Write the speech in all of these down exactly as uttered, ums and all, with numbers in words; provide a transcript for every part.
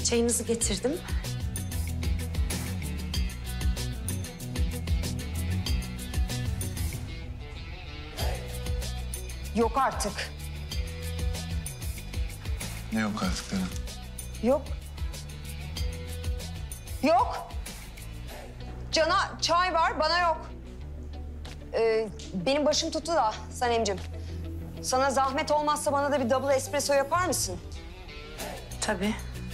çayınızı getirdim. Yok artık. Ne yok artık Deren? Yok. Yok. Can'a çay var, bana yok. Ee, benim başım tuttu da Sanemciğim. Sana zahmet olmazsa bana da bir double espresso yapar mısın? Tabii.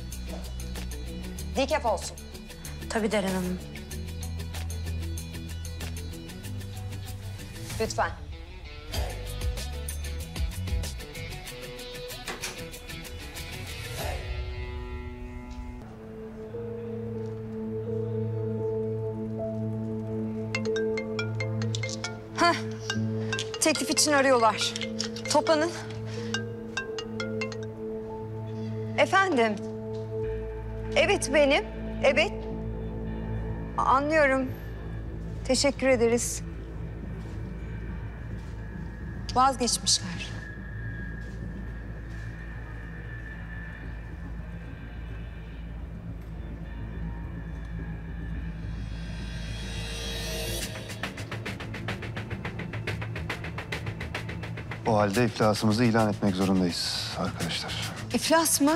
Decaf olsun. Tabii Deren Hanım. Lütfen. Heh. Teklif için arıyorlar. Toplanın. Efendim. Evet benim. Evet. Anlıyorum. Teşekkür ederiz. Vazgeçmişler. O halde iflasımızı ilan etmek zorundayız arkadaşlar. İflas mı?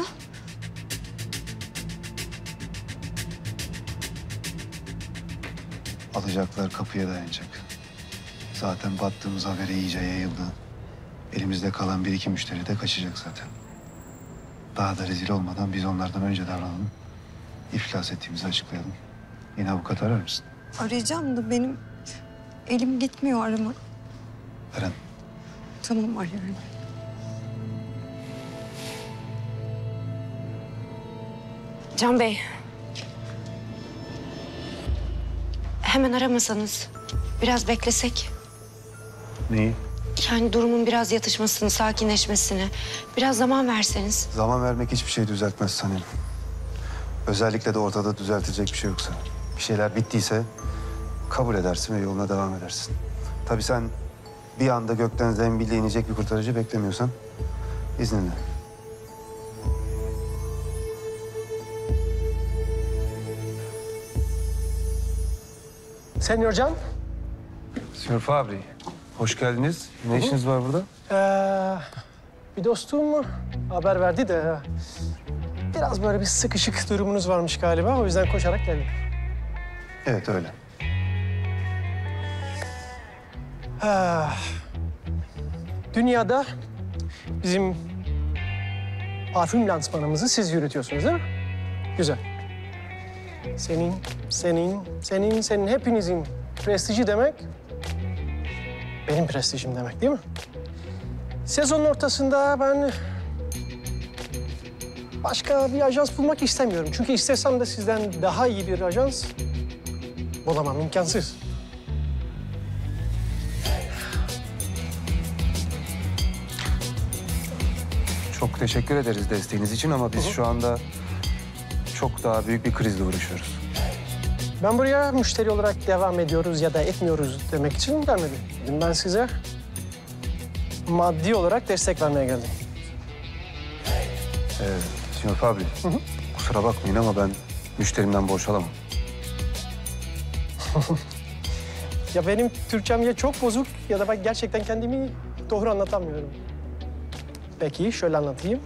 Alacaklar kapıya dayanacak. Zaten battığımız haberi iyice yayıldı. Elimizde kalan bir iki müşteri de kaçacak zaten. Daha da rezil olmadan biz onlardan önce davranalım. İflas ettiğimizi açıklayalım. Yine avukat arar mısın? Arayacağım da benim elim gitmiyor arama. Eren. Tamam arıyorum. Can Bey. Hemen aramasanız. Biraz beklesek. Neyi? Yani durumun biraz yatışmasını, sakinleşmesini. Biraz zaman verseniz. Zaman vermek hiçbir şey düzeltmez Sanem. Özellikle de ortada düzeltilecek bir şey yoksa. Bir şeyler bittiyse kabul edersin ve yoluna devam edersin. Tabii sen bir anda gökten zembille inecek bir kurtarıcı beklemiyorsan izninle. Senyor Can, Senyor Fabri, hoş geldiniz. Ne işiniz var burada? ee, bir dostum haber verdi de biraz böyle bir sıkışık durumunuz varmış galiba. O yüzden koşarak geldim. Evet, öyle. Ah, dünyada bizim parfüm lansmanımızı siz yürütüyorsunuz değil mi? Güzel. Senin, senin, senin, senin hepinizin prestiji demek benim prestijim demek değil mi? Sezonun ortasında ben başka bir ajans bulmak istemiyorum. Çünkü istesem de sizden daha iyi bir ajans bulamam, imkansız. Çok teşekkür ederiz desteğiniz için ama biz şu anda çok daha büyük bir krizle uğraşıyoruz. Ben buraya müşteri olarak devam ediyoruz ya da etmiyoruz demek için gelmedim. Ben size maddi olarak destek vermeye geldim. Ee, Senyor Fabri, Hı hı. kusura bakmayın ama ben müşterimden borç alamam. Ya benim Türkçem ya çok bozuk ya da ben gerçekten kendimi doğru anlatamıyorum. Peki şöyle anlatayım.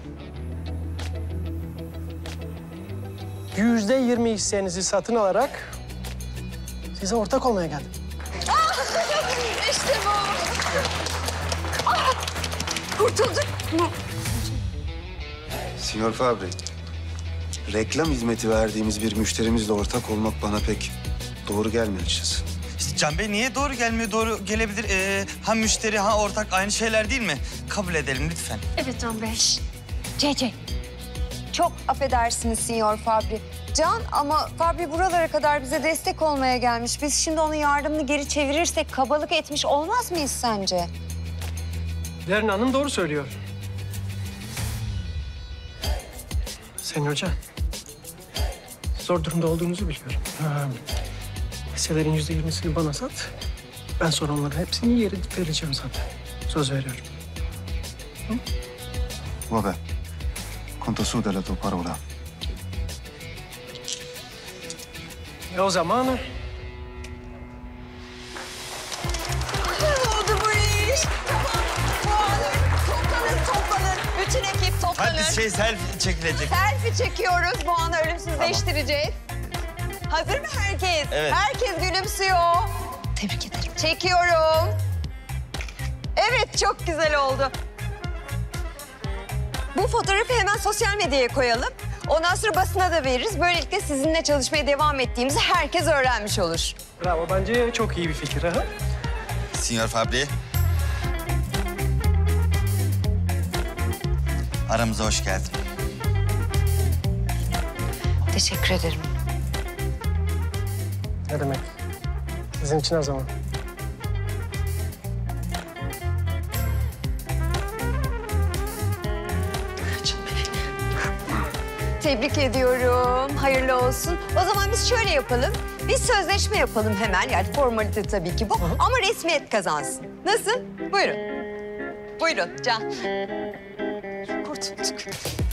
Yüzde yirmi hissenizi satın alarak size ortak olmaya geldim. İşte bu. Ah, kurtulduk mu? Senyor Fabri, reklam hizmeti verdiğimiz bir müşterimizle ortak olmak bana pek doğru gelmiyor açıkçası. İşte Can Bey niye doğru gelmiyor? Doğru gelebilir. Ee, ha müşteri ha ortak aynı şeyler değil mi? Kabul edelim lütfen. Evet Can Bey. C C. Çok affedersiniz Sinyor Fabri. Can ama Fabri buralara kadar bize destek olmaya gelmiş. Biz şimdi onun yardımını geri çevirirsek kabalık etmiş olmaz mıyız sence? Derin Hanım doğru söylüyor. Senyor Can, zor durumda olduğunuzu biliyorum. Ee, hisselerin yüzde yirmisini bana sat. Ben sonra onların hepsini yeri vereceğim zaten. Söz veriyorum. Vabbè, conto su della tua parola. E o zaman Oldu bu iş. Tamam. Puanlar toplanın, toplanın. Bütün ekip toplanır. Hadi şey selfie çekilecek. Selfie çekiyoruz. Bu anı ölümsüzleştireceğiz. Hazır mı herkes? Evet. Herkes gülümsüyor. Tebrik ederim. Çekiyorum. Evet, çok güzel oldu. Bu fotoğrafı hemen sosyal medyaya koyalım. Ondan sonra basına da veririz. Böylelikle sizinle çalışmaya devam ettiğimizi herkes öğrenmiş olur. bravo. Bence çok iyi bir fikir. Ha? Signor Fabri. Aramıza hoş geldin. Teşekkür ederim. Ne demek? Sizin için her zaman. Tebrik ediyorum. Hayırlı olsun. O zaman biz şöyle yapalım. Biz sözleşme yapalım hemen. Yani formalite tabii ki bu. Ama resmiyet kazansın. Nasıl? Buyurun. Buyurun Can. Kurtulduk.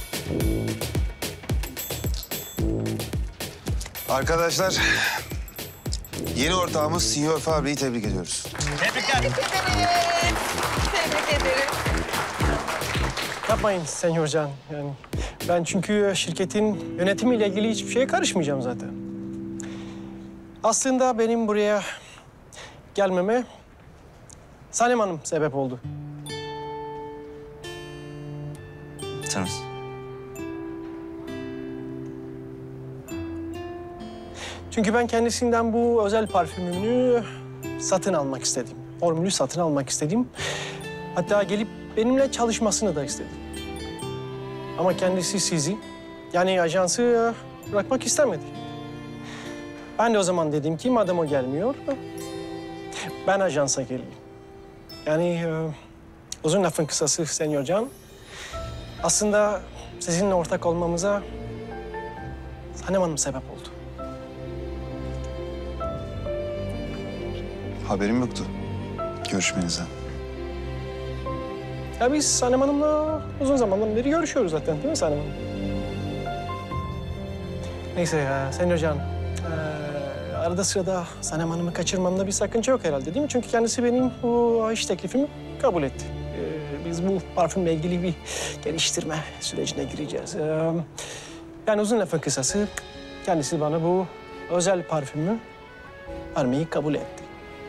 Arkadaşlar, yeni ortağımız Signor Fabri'yi tebrik ediyoruz. Tebrikler. Tebrik ederim. Tebrik ederim. Yapmayın Senyor Can. Yani ben çünkü şirketin yönetimiyle ilgili hiçbir şeye karışmayacağım zaten. Aslında benim buraya gelmeme Sanem Hanım sebep oldu. Tanış. Çünkü ben kendisinden bu özel parfümünü satın almak istedim. Formülü satın almak istedim. Hatta gelip benimle çalışmasını da istedim. Ama kendisi sizi, yani ajansı bırakmak istemedi. Ben de o zaman dedim ki madem o gelmiyor, ben ajansa geleyim. Yani e, uzun lafın kısası Senyor Can, aslında sizinle ortak olmamıza Sanem Hanım sebep oldu. Haberim yoktu görüşmenizden. Ya biz Sanem Hanım'la uzun zamandan beri görüşüyoruz zaten değil mi Sanem Hanım? Neyse ya Sayın Hocam, ee, arada sırada Sanem Hanım'ı kaçırmamda bir sakınca yok herhalde değil mi? Çünkü kendisi benim bu iş teklifimi kabul etti. Ee, biz bu parfümle ilgili bir geliştirme sürecine gireceğiz. Ee, yani uzun lafın kısası kendisi bana bu özel parfümü vermeyi kabul etti.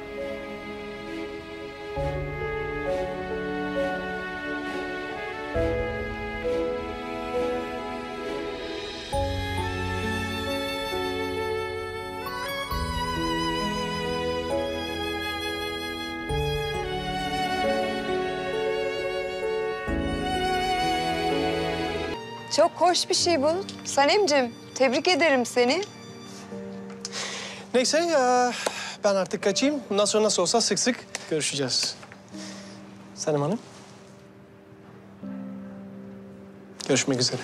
Çok hoş bir şey bu. Sanemciğim, tebrik ederim seni. Neyse ya, ben artık kaçayım. Bundan sonra nasıl olsa sık sık görüşeceğiz. Sanem Hanım. Görüşmek üzere.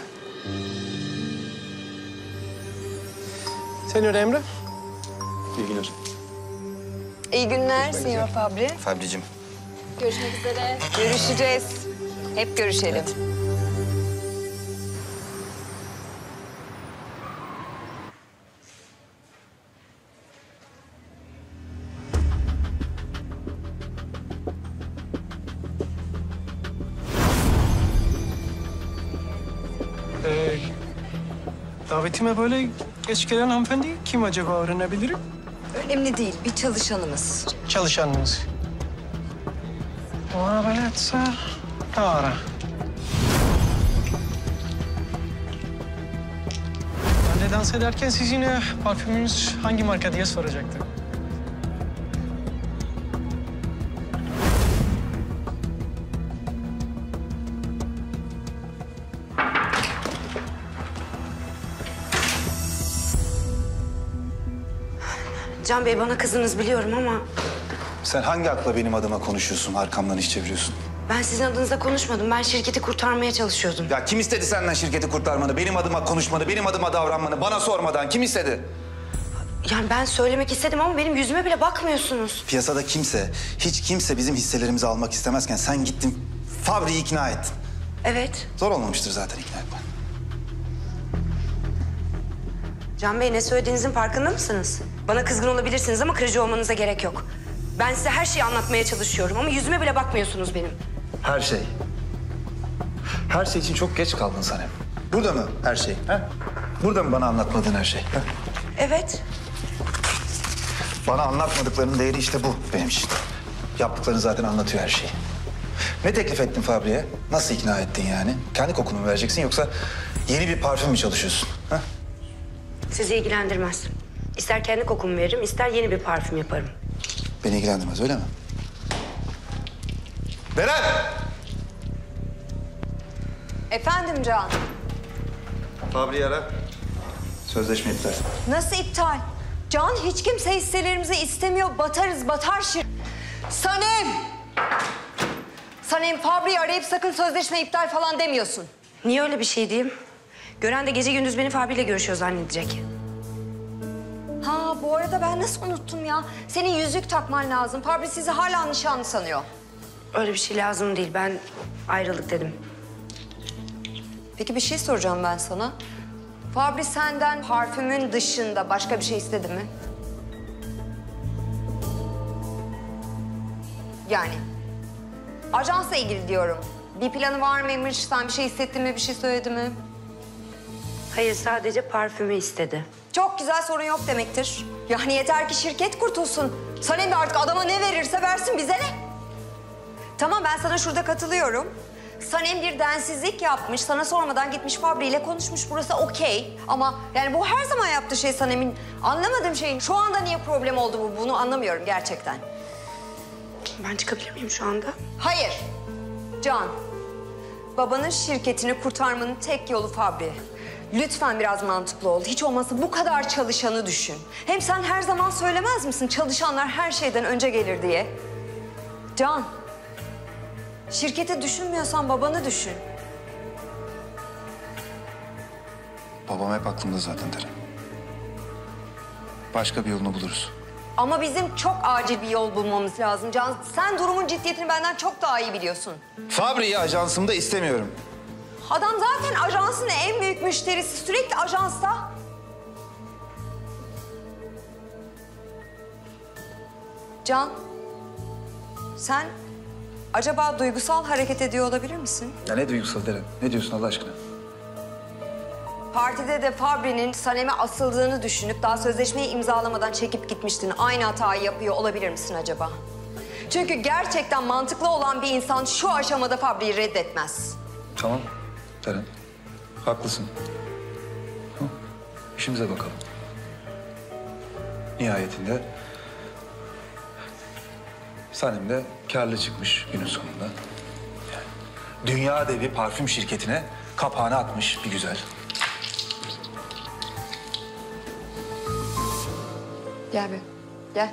Senyor Emre. İyi günler. İyi günler Signor Fabri. Fabricim. Görüşmek üzere. Görüşeceğiz. Hep görüşelim. Ee, davetime böyle geç gelen hanımefendi kim acaba öğrenebilirim? Önemli değil, bir çalışanımız. Çalışanınız. Una bellezza rara. Ben de dans ederken siz yine parfümünüz hangi marka diye soracaktım. Can Bey bana kızınız biliyorum ama Sen hangi akla benim adıma konuşuyorsun, arkamdan iş çeviriyorsun? ben sizin adınıza konuşmadım. Ben şirketi kurtarmaya çalışıyordum. Ya kim istedi senden şirketi kurtarmanı, benim adıma konuşmanı, benim adıma davranmanı, bana sormadan kim istedi? Yani ben söylemek istedim ama benim yüzüme bile bakmıyorsunuz. Piyasada kimse, hiç kimse bizim hisselerimizi almak istemezken sen gittin Fabri'yi ikna ettin. Evet. Zor olmamıştır zaten ikna etmen. Can Bey, ne söylediğinizin farkında mısınız? Bana kızgın olabilirsiniz ama kırıcı olmanıza gerek yok. Ben size her şeyi anlatmaya çalışıyorum ama yüzüme bile bakmıyorsunuz benim. Her şey. Her şey için çok geç kaldın Sanem. Burada mı her şey? Ha? Burada mı bana anlatmadığın her şey? Ha? Evet. Bana anlatmadıklarının değeri işte bu benim için. Yaptıkların zaten anlatıyor her şeyi. Ne teklif ettin Fabri'ye? Nasıl ikna ettin yani? Kendi kokunu mu vereceksin yoksa yeni bir parfüm mü çalışıyorsun? Ha? Sizi ilgilendirmez. İster kendi kokumu veririm, ister yeni bir parfüm yaparım. Beni ilgilendirmez öyle mi? Beren! Efendim Can. Fabri'yi ara. Sözleşme iptal. Nasıl iptal? Can hiç kimse hisselerimizi istemiyor. Batarız, batar şir... Sanem! Sanem, Fabri'yi arayıp sakın sözleşme iptal falan demiyorsun. Niye öyle bir şey diyeyim? Gören de gece gündüz beni Fabri'yle görüşüyor zannedecek. Ha bu arada ben nasıl unuttum ya? Senin yüzük takman lazım. Fabri sizi hala nişanlı sanıyor. Öyle bir şey lazım değil. Ben ayrılık dedim. Peki bir şey soracağım ben sana. Fabri senden parfümün dışında başka bir şey istedi mi? Yani ajansla ilgili diyorum. Bir planı var mıymış? Sen bir şey hissettin mi? Bir şey söyledi mi? Hayır, sadece parfümü istedi. Çok güzel, sorun yok demektir. Yani yeter ki şirket kurtulsun. Sanem de artık adama ne verirse versin, bize ne? Tamam, ben sana şurada katılıyorum. Sanem bir densizlik yapmış, sana sormadan gitmiş Fabri ile konuşmuş. Burası okey. Ama yani bu her zaman yaptığı şey Sanem'in. Anlamadığım şeyin şu anda niye problem oldu bu, bunu anlamıyorum gerçekten. Ben çıkabilir miyim şu anda? Hayır. Can, babanın şirketini kurtarmanın tek yolu Fabri. Lütfen biraz mantıklı ol. Hiç olmazsa bu kadar çalışanı düşün. Hem sen her zaman söylemez misin çalışanlar her şeyden önce gelir diye? Can, şirketi düşünmüyorsan babanı düşün. Babam hep aklımda zaten Teren. Başka bir yolunu buluruz. Ama bizim çok acil bir yol bulmamız lazım Can. Sen durumun ciddiyetini benden çok daha iyi biliyorsun. Fabri'yi ajansımda istemiyorum. Adam zaten ajansın en büyük müşterisi. Sürekli ajansta. Can, sen acaba duygusal hareket ediyor olabilir misin? Ya ne duygusal Teren? Ne diyorsun Allah aşkına? Partide de Fabri'nin Sanem'e asıldığını düşünüp daha sözleşmeyi imzalamadan çekip gitmiştin. Aynı hatayı yapıyor olabilir misin acaba? Çünkü gerçekten mantıklı olan bir insan şu aşamada Fabri'yi reddetmez. Tamam Teren. Haklısın. Hı, İşimize bakalım. Nihayetinde Sanem de kârlı çıkmış günün sonunda. Yani dünya devi parfüm şirketine kapağını atmış bir güzel. Gel bir, gel.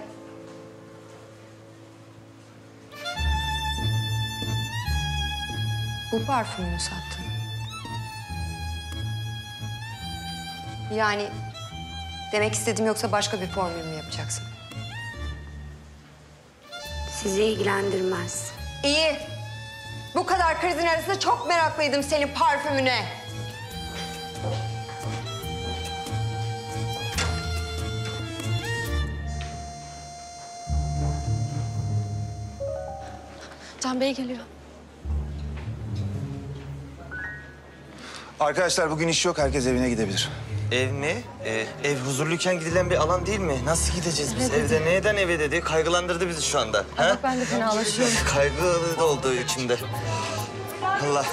Bu parfümü mü sattın? Yani demek istedim, yoksa başka bir formül mü yapacaksın? Sizi ilgilendirmez. İyi. Bu kadar krizin arasında çok meraklıydım senin parfümüne. Can Bey geliyor. Arkadaşlar bugün iş yok. Herkes evine gidebilir. Ev mi? Ee, ev huzurluyken gidilen bir alan değil mi? Nasıl gideceğiz biz evde? Neden eve dedi? Kaygılandırdı bizi şu anda. Ha? Ben de fenalaşıyorum. Kaygı da oldu içimde. Allah.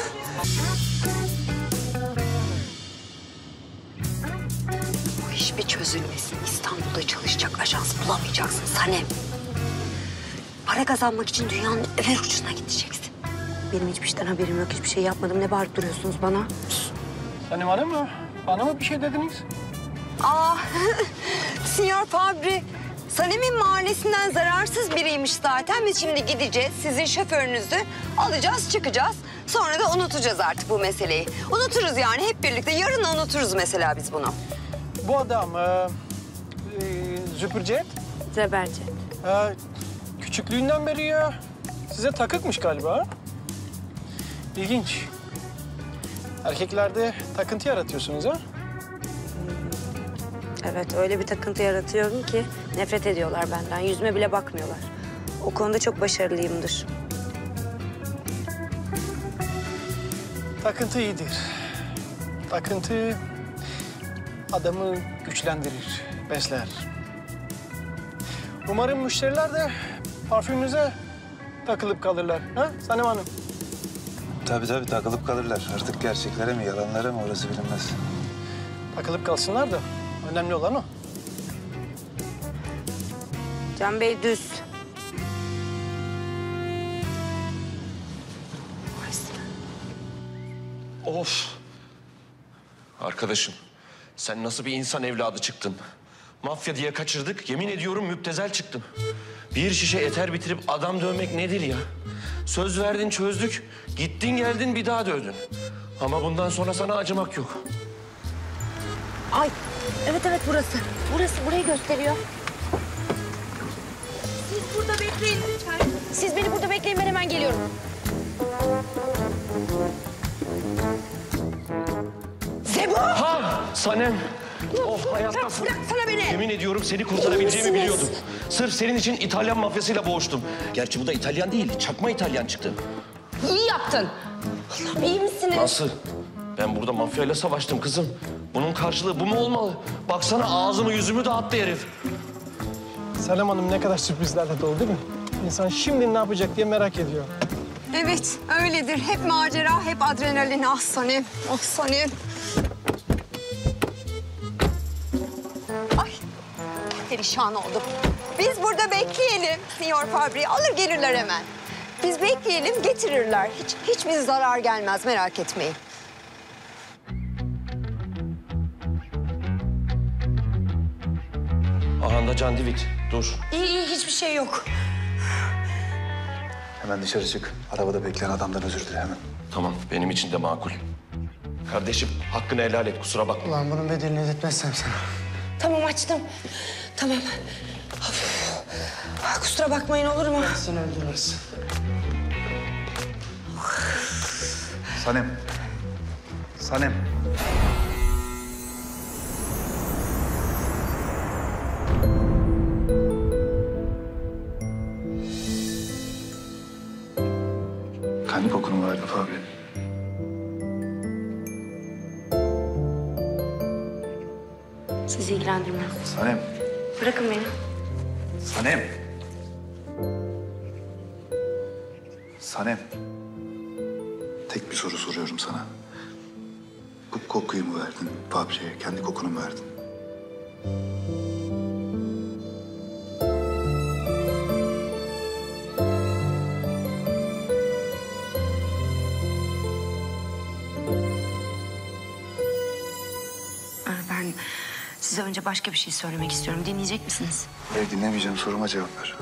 Bu iş bir çözülmesin. İstanbul'da çalışacak ajans bulamayacaksın Sanem. Para kazanmak için dünyanın över ucuna gideceksin. Benim hiçbir şeyden haberim yok. Hiçbir şey yapmadım. Ne bağırıp duruyorsunuz bana? Sanem Hanım mı? Bana mı bir şey dediniz? Aa, Sinyor Fabri, Sanem'in mahallesinden zararsız biriymiş zaten. Biz şimdi gideceğiz, sizin şoförünüzü alacağız, çıkacağız. Sonra da unutacağız artık bu meseleyi. Unuturuz yani hep birlikte. Yarın unuturuz mesela biz bunu. Bu adam e, e, Züpürcet. Zeberce. E, küçüklüğünden beri ya size takıkmış galiba. İlginç. Erkeklerde takıntı yaratıyorsunuz ha? Evet, öyle bir takıntı yaratıyorum ki nefret ediyorlar benden. Yüzüme bile bakmıyorlar. O konuda çok başarılıyımdır. Takıntı iyidir. Takıntı adamı güçlendirir, besler. Umarım müşteriler de parfümünüze takılıp kalırlar. Ha Sanem Hanım? Tabii tabii takılıp kalırlar. Artık gerçeklere mi yalanlara mı orası bilinmez. Takılıp kalsınlar da önemli olan o. Can Bey düz. Of. Arkadaşım, sen nasıl bir insan evladı çıktın? Mafya diye kaçırdık, yemin ediyorum müptezel çıktım. Bir şişe eter bitirip adam dövmek nedir ya? Söz verdin çözdük, gittin geldin bir daha dövdün. Ama bundan sonra sana acımak yok. Ay, evet evet burası. Burası, burayı gösteriyor. Siz burada bekleyin lütfen. Siz beni burada bekleyin, ben hemen geliyorum. Zebo! Ha, Sanem. Oh, hayattasın. Bırak, bıraksana beni. Yemin ediyorum seni kurtarabileceğimi İyi biliyordum. misiniz? Sırf senin için İtalyan mafyasıyla boğuştum. Gerçi bu da İtalyan değil, çakma İtalyan çıktı. İyi yaptın. Allah'ım, iyi misiniz? Nasıl? Ben burada mafyayla savaştım kızım. Bunun karşılığı bu mu olmalı? Baksana ağzımı yüzümü dağıttı herif. Sanem Hanım ne kadar sürprizlerle dolu değil mi? İnsan şimdi ne yapacak diye merak ediyor. Evet, öyledir. Hep macera, hep adrenalin. Ah Sanem, ah Sanem. Ay, perişan oldum. Biz burada bekleyelim Signor Fabri. Alır gelirler hemen. Biz bekleyelim, getirirler. Hiç, hiçbir zarar gelmez, merak etmeyin. Ahanda Can Divit, dur. İyi iyi, hiçbir şey yok. Hemen dışarı çık. Arabada bekleyen adamdan özür dile hemen. Tamam, benim için de makul. Kardeşim, hakkını helal et, kusura bakma. Ulan bunun bedelini ödetmezsem sana. Tamam açtım. Tamam. Of. Ah, kusura bakmayın olur mu? Seni öldürürüz. Sanem. Sanem. Kendi kokunu verdi Fabri. Sizi ilgilendirmez. Sanem. Bırakın beni. Sanem. Sanem. Tek bir soru soruyorum sana. Bu kokuyu mu verdin Fabri'ye? Kendi kokunu mu verdin? Ben size önce başka bir şey söylemek istiyorum. Dinleyecek misiniz? Hayır dinlemeyeceğim. Soruma cevap ver.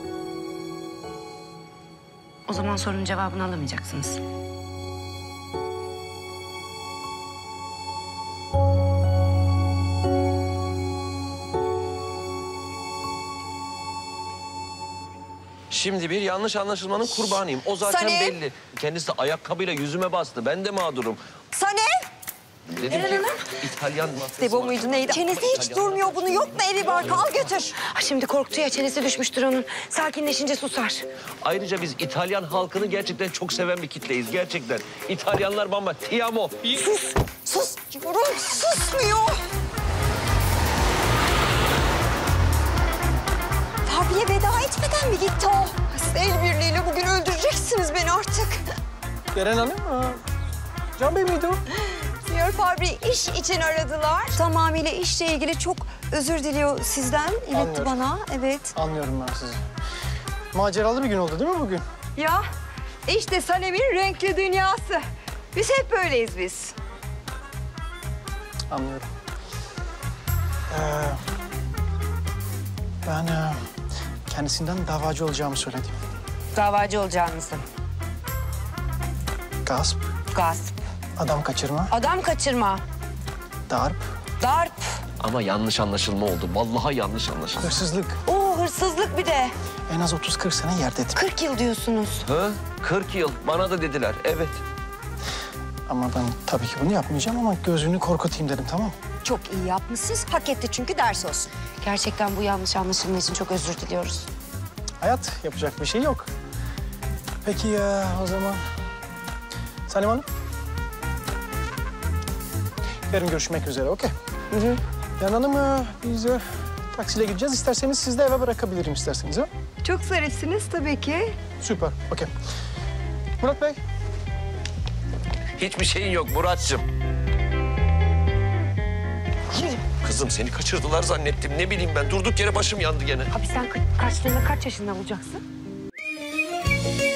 O zaman sorunun cevabını alamayacaksınız. Şimdi bir yanlış anlaşılmanın kurbanıyım. O zaten Sanem. belli. Kendisi de ayakkabıyla yüzüme bastı. Ben de mağdurum. Sanem! Dedim ki İtalyan mafyası. Debo muydu neydi? Çenesi hiç İtalyan durmuyor. Bunu yok mu evi barkı? Al götür. Ha, şimdi korktu ya, çenesi düşmüştür onun. Sakinleşince susar. Ayrıca biz İtalyan halkını gerçekten çok seven bir kitleyiz. Gerçekten. İtalyanlar bamba. Ti amo. Sus, sus diyorum. Susmuyor. Fabri'ye veda etmeden mi gitti o? El birliğiyle bugün öldüreceksiniz beni artık. Deren Hanım, aa, Can Bey miydi o? Signor Fabri iş için aradılar. Tamamıyla işle ilgili çok özür diliyor sizden. İletti Anlıyorum. bana, evet. Anlıyorum ben sizi. Maceralı bir gün oldu değil mi bugün? Ya işte Sanem'in renkli dünyası. Biz hep böyleyiz biz. Anlıyorum. Ee, ben e, kendisinden davacı olacağımı söyledim. Davacı olacağınızı. Gasp, Gasp. adam kaçırma, Adam kaçırma. darp, Darp. Ama yanlış anlaşılma oldu. Vallahi yanlış anlaşılma. hırsızlık. Oo, hırsızlık bir de. En az otuz kırk sene yerdedim. kırk yıl diyorsunuz. Ha? kırk yıl. Bana da dediler. Evet. Ama ben tabii ki bunu yapmayacağım ama gözünü korkutayım dedim, tamam mı? çok iyi yapmışsınız. Hak etti çünkü ders olsun. Gerçekten bu yanlış anlaşılma için çok özür diliyoruz. Hayat, yapacak bir şey yok. Peki ya o zaman... Sanem Hanım? Yarın görüşmek üzere, okey? Hı hı. Yarın Hanım, e, biz e, taksiyle gideceğiz. İsterseniz siz de eve bırakabilirim isterseniz, ha? Çok zarifsiniz tabii ki. Süper, okey. Murat Bey? Hiçbir şeyin yok Murat'cığım. Kızım seni kaçırdılar zannettim. Ne bileyim ben durduk yere başım yandı gene. Abi sen ka- kaçtığında kaç yaşında olacaksın?